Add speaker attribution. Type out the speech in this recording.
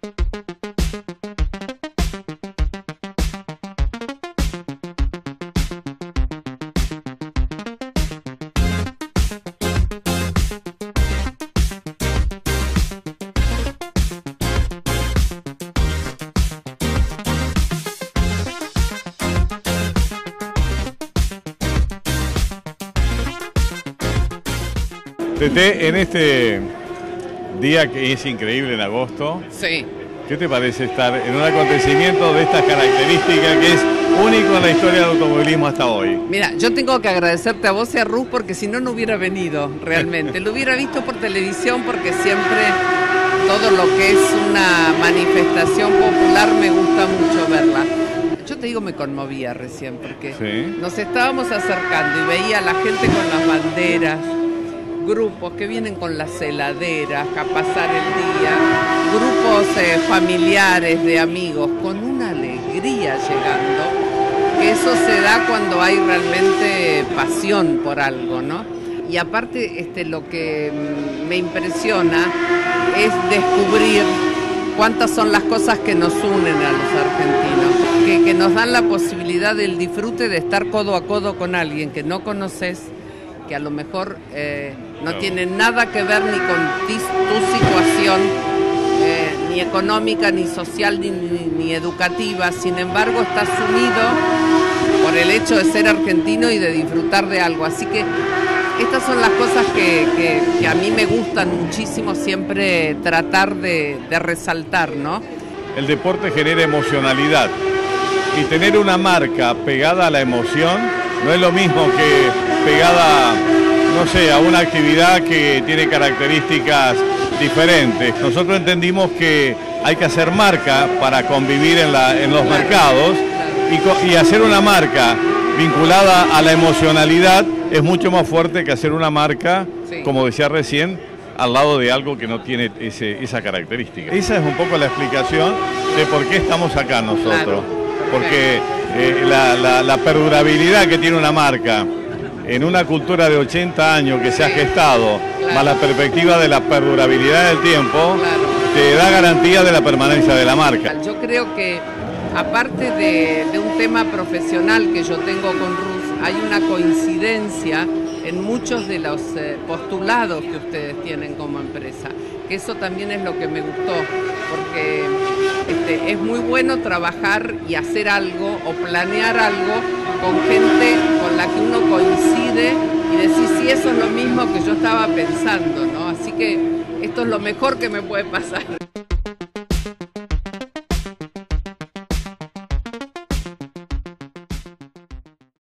Speaker 1: Tete, en este día que es increíble en agosto,
Speaker 2: sí.
Speaker 1: ¿Qué te parece estar en un acontecimiento de estas características que es único en la historia del automovilismo hasta hoy?
Speaker 2: Mira, yo tengo que agradecerte a vos y a Ruth porque si no, no hubiera venido realmente. Lo hubiera visto por televisión porque siempre todo lo que es una manifestación popular me gusta mucho verla. Yo te digo, me conmovía recién porque
Speaker 1: ¿Sí?
Speaker 2: Nos estábamos acercando y veía a la gente con las banderas, grupos que vienen con las heladeras a pasar el día, grupos familiares de amigos con una alegría llegando, que eso se da cuando hay realmente pasión por algo, ¿no? Y aparte lo que me impresiona es descubrir cuántas son las cosas que nos unen a los argentinos, que nos dan la posibilidad del disfrute de estar codo a codo con alguien que no conoces, que a lo mejor no tiene nada que ver ni con tu situación, ni económica, ni social, ni educativa. Sin embargo, estás unido por el hecho de ser argentino y de disfrutar de algo. Así que estas son las cosas que a mí me gustan muchísimo siempre tratar de resaltar, ¿no?
Speaker 1: El deporte genera emocionalidad y tener una marca pegada a la emoción no es lo mismo que pegada, no sé, a una actividad que tiene características diferentes. Nosotros entendimos que hay que hacer marca para convivir en los mercados y hacer una marca vinculada a la emocionalidad es mucho más fuerte que hacer una marca, como decía recién, al lado de algo que no tiene esa característica. Esa es un poco la explicación de por qué estamos acá nosotros. Porque la perdurabilidad que tiene una marca en una cultura de 80 años que se ha gestado, más la perspectiva de la perdurabilidad del tiempo, te da garantía de la permanencia de la marca.
Speaker 2: Yo creo que aparte de un tema profesional que yo tengo con Ruth, hay una coincidencia en muchos de los postulados que ustedes tienen como empresa, que eso también es lo que me gustó, porque es muy bueno trabajar y hacer algo o planear algo con gente con la que uno coincide y decir, sí, eso es lo mismo que yo estaba pensando, ¿no? Así que esto es lo mejor que me puede pasar.